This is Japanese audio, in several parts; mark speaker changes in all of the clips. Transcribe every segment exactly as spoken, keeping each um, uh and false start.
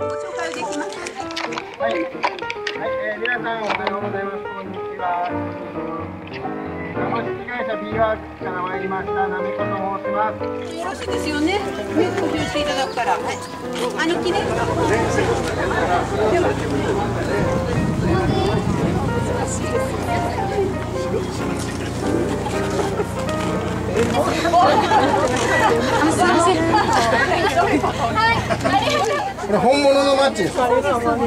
Speaker 1: 紹介できます。
Speaker 2: はい、はい、えー、皆さんおはようございます。こんにちは。株式会社 ビーワークスから参りましたなめこと申します。
Speaker 1: よろしいですよね。ね、ご入していただくから。はい。兄貴ね。
Speaker 2: これ本物のマッチですか。すごい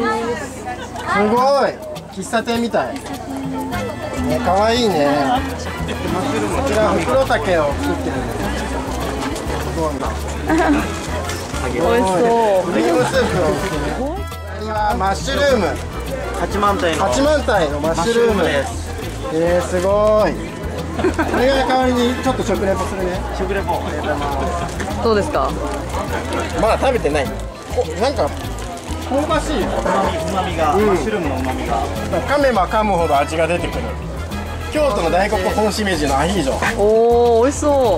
Speaker 2: 喫茶店みたい。ね、かわいいね。こちら袋竹を作ってるんです。すごいな。
Speaker 3: 美味しそう。
Speaker 2: クリームスープを作ってる。これはマッシュルーム。
Speaker 4: 八幡平の
Speaker 2: 八幡平のマッシュルームです。えー、すごい。これが代わりにちょっと食レポするね。
Speaker 4: 食レポありがとうございます。
Speaker 3: どうですか。
Speaker 2: まだ食べてない。お、なんか香ばしいよ。
Speaker 4: うまみが、うん、マッシュルームのうまみが
Speaker 2: 噛めば噛むほど味が出てくる。京都の大黒本しめじのアヒージョ。
Speaker 3: おお、美味しそう。
Speaker 1: あ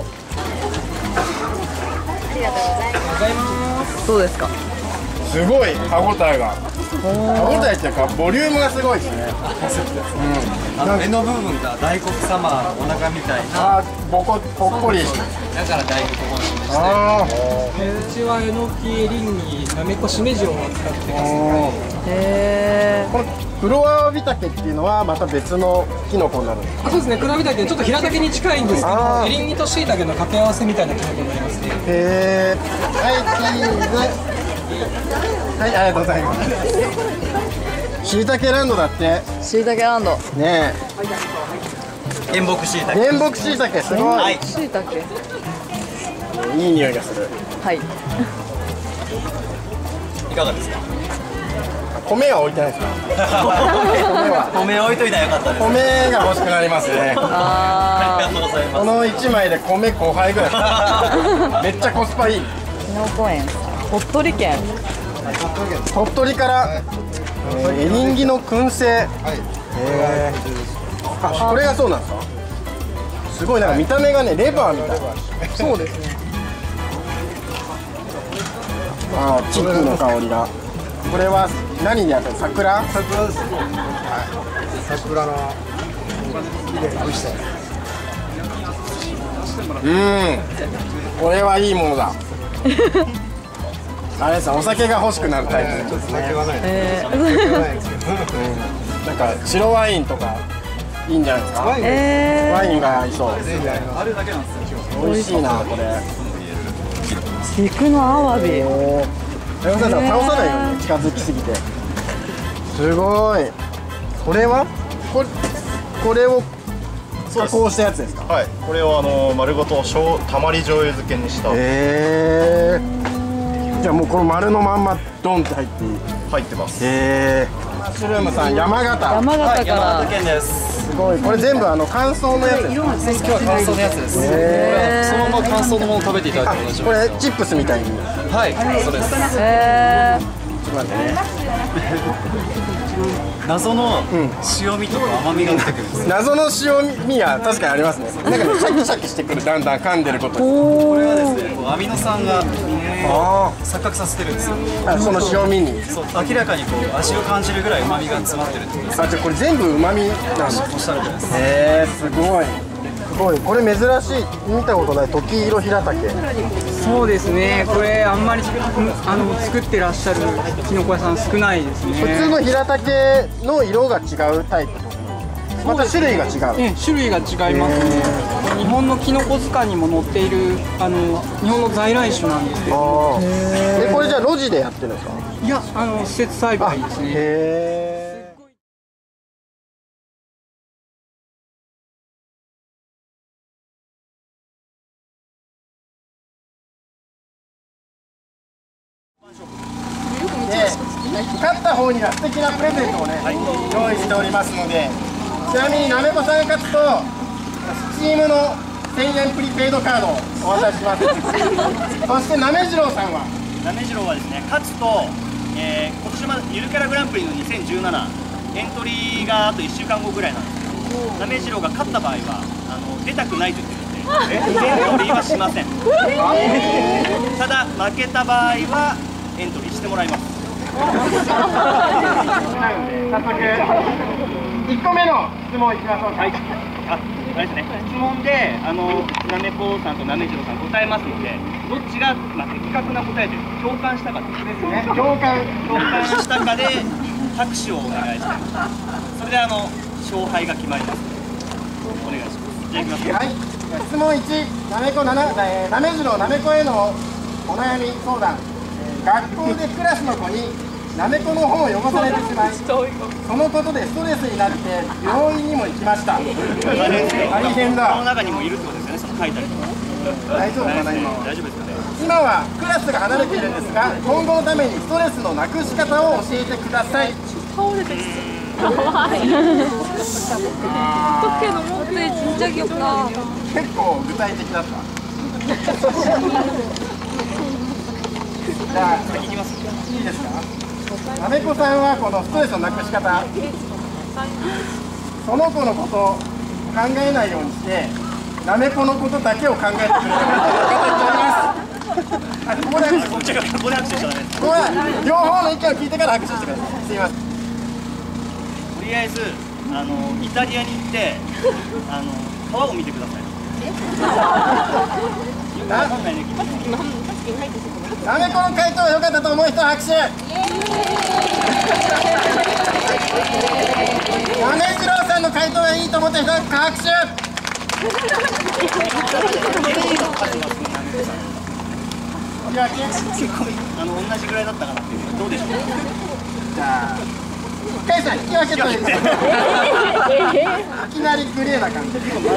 Speaker 1: りがとうございます。
Speaker 3: どうですか。
Speaker 2: すごい歯ごたえが。歯ごたえっていうかボリュームがすごいですね。
Speaker 4: あの根の部分が大黒様のお腹みたいな。
Speaker 2: あ、ボコぽっこり。
Speaker 4: だから大黒本にして。
Speaker 2: ああ。
Speaker 5: うちはえのき、エリンギ、なめこ、しめじを使ってます。
Speaker 3: へえ。
Speaker 2: この黒アワビタケっていうのはまた別のキノコになるんですか。
Speaker 5: あ、そうですね。比べたけちょっと平たけに近いんですけど、エリンギとしいたけの掛け合わせみたいなキノコになりますね。
Speaker 2: へえ。はい、チーズ。はい、ありがとうございます。しいたけランドだって。
Speaker 3: しいたけランド。
Speaker 2: ね
Speaker 4: え。原木しいたけ。
Speaker 2: 原木しいたけすごい。
Speaker 4: はい。
Speaker 3: しいたけ。
Speaker 2: いい匂いがする。
Speaker 3: はい。
Speaker 4: いかがですか。
Speaker 2: 米は置いてないですか。
Speaker 4: 米は。米置いといたらよかったです。
Speaker 2: 米が欲しくなりますね。
Speaker 4: あ
Speaker 3: あ
Speaker 4: りがとうございます。
Speaker 2: この一枚で米ごはいぐらい。めっちゃコスパいい。
Speaker 3: あ。きのこ園。鳥取県。
Speaker 2: 鳥取から、えー、エリンギの燻製。はい。えー、あ、これがそうなんですか。すごいなんか見た目がねレバーみたい。
Speaker 3: そうですね。
Speaker 2: あー、チップの香りが。これは何にやってる？桜？
Speaker 6: 桜ですね。はい。桜の蒸したやつ。
Speaker 2: うん。これはいいものだ。あれです、お酒が欲しくなるタイプですね。
Speaker 6: 酒はない。
Speaker 3: え
Speaker 6: 酒はないですけど。
Speaker 2: なんか白ワインとかいいんじゃないですか。
Speaker 6: ワイン。
Speaker 3: え
Speaker 2: ワインが合いそう。
Speaker 4: あるだけなんですよ。
Speaker 2: 美味しいなこれ。
Speaker 3: ー、陸のアワビ。
Speaker 2: おー。山下さん倒さないように近づきすぎて。すごい。これはこれこれを加工したやつですか。
Speaker 7: はい、これをあの丸ごとしょうたまり醤油漬けにした。
Speaker 2: へえ。じゃあもうこの丸のまんまドンって入っていい。
Speaker 7: 入ってます。
Speaker 2: へえ。マッシュルームさん山形。
Speaker 3: 山形か
Speaker 4: 山
Speaker 3: ら。
Speaker 4: 形県です。
Speaker 2: すごい。これ全部あの乾燥のやつですか。
Speaker 4: 今日は乾燥のやつです。
Speaker 2: へ
Speaker 4: そのまま乾燥のものを食べていただいて同じ。
Speaker 2: これチップスみたいに。
Speaker 4: はい、そうです。
Speaker 3: え
Speaker 2: ちょっと待ってね。
Speaker 4: 謎の塩味とか甘みが出てくるんです。
Speaker 2: 謎の塩味は確かにありますね。なんかねシャキシャキしてくる、だんだん噛んでることに。
Speaker 4: これはですね、こうアミノ酸が
Speaker 2: あ
Speaker 4: 錯覚させてるんですよ。
Speaker 2: あ、その塩味に。
Speaker 4: そう、明らかにこう味を感じるぐらい旨味が詰まってるってことです。
Speaker 2: あ、じゃあこれ全部旨味なんだ。
Speaker 4: おっしゃるとおりです。
Speaker 2: へえ、すごい。すごい。これ珍しい、見たことない時色平竹。
Speaker 5: そうですね。これあんまりあの作ってらっしゃるきのこ屋さん少ないですね。
Speaker 2: 普通の平竹の色が違うタイプ。また種類が違う。
Speaker 5: ね、種類が違いますね。日本のきのこ図鑑にも載っているあの日本の在来種なんですけど。
Speaker 2: ああ。え、これじゃあ路地でやってるんですか。
Speaker 5: いや、あの施設栽培ですね。
Speaker 2: へえ。勝った方には素敵なプレゼントをね、用意しておりますので、ちなみになめこさんが勝つとスチームのせんえんプリペイドカードをお渡しします。そしてなめじろうさんは
Speaker 8: なめじろうはですね、勝つと、えー、今年までゆるキャラグランプリのにせんじゅうななエントリーがあといっしゅうかんごぐらいなんですけど、なめじろうが勝った場合はあの出たくないと言ってるのでエントリーはしません。ただ負けた場合はエントリーしてもらいます。
Speaker 2: 早速いっこめの質問いきましょうか。
Speaker 8: はい、あ、あれですね、質問で、あの、なめこさんとなめじろうさん答えますので、どっちが、まあ、的確な答えというか、共感したかですね。
Speaker 2: 共感
Speaker 8: 共感したかで、拍手をお願いします。それで、あの、勝敗が決まりますので、お願いします。じゃあ、いきますよ。
Speaker 2: はい、質問いち、なめこなな、えー、なめじろうなめこへのお悩み相談。えー、学校でクラスの子になめこの本を汚されてしまい、そのことでストレスになって病院にも行きました。大変だ。
Speaker 8: この中にもいるってことですよね、その書いたりとか。
Speaker 2: 大丈夫かな今。
Speaker 8: 大丈夫ですかね。
Speaker 2: 今はクラスが離れているんですが、今後のためにストレスのなくし方を教えてください。
Speaker 9: 倒れてきた。怖い。어떻게 넘어뜨리 진짜 귀엽다.
Speaker 2: 結構具体的だった。じゃあ
Speaker 8: 先行きます。
Speaker 2: いいですか。なめこさんはこのストレスのなくし方、その子のことを考えないようにして、なめこのことだけを考えてくれる方になります。あ、ここで拍手、
Speaker 8: こっちがここで拍手しちゃダメです。
Speaker 2: ここは両方の意見を聞いてから拍手してください。すいません。
Speaker 8: とりあえず、あの、イタリアに行って、あの、川を見てください。よくわかんないね。
Speaker 2: なめこの回答は良かったと思う人は拍手。なめじろうさんの回答がいいと思った人は拍手。いや、
Speaker 8: 結構、あの、同じぐらいだったかなっていう。どうでしょうか。
Speaker 2: じゃあ、かいさん引き分けということで、いきなりグレーな感じ。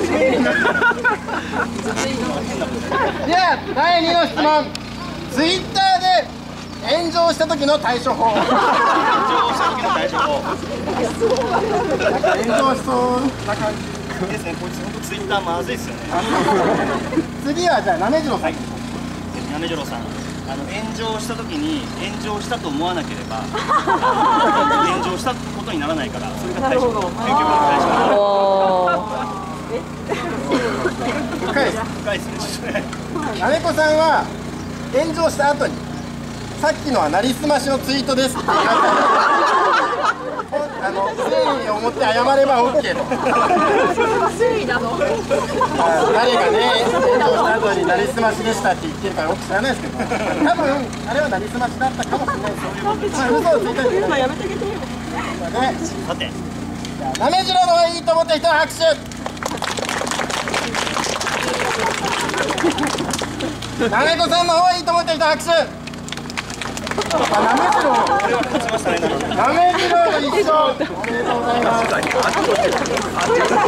Speaker 2: ではだいにの質問。ツイッターで炎上した時の対処法。
Speaker 8: 炎上した時の対処法。
Speaker 2: なんか炎上しそうな感じ
Speaker 8: ですね。こいつ本当ツイッターまずいですよね。
Speaker 2: 次はじゃあなめじろうさん。
Speaker 8: なめじろうさん。あの炎上した時に炎上したと思わなければ炎上したことにならないから、それが対処法。究極の対処法。
Speaker 2: 深いです。
Speaker 8: 深いですね。
Speaker 2: なめこさんは炎上した後にさっきのはなりすましのツイートですって書いてある。あの誠意を持って謝れば オーケー と。
Speaker 9: 誠意なの。
Speaker 2: 誰がね炎上した後になりすましでしたって言ってるか僕知らないですけど、多分あれはなりすましだったかもしれないです。まあ嘘をついたり今やめてあげてよ。
Speaker 8: さて、
Speaker 2: なめじろうの方がいいと思った人は拍手。なめこさんの方がいいと思った人は拍手。なめじろう、
Speaker 8: これは勝ちましたね。
Speaker 2: なめじろうが一緒。おめでとうございます。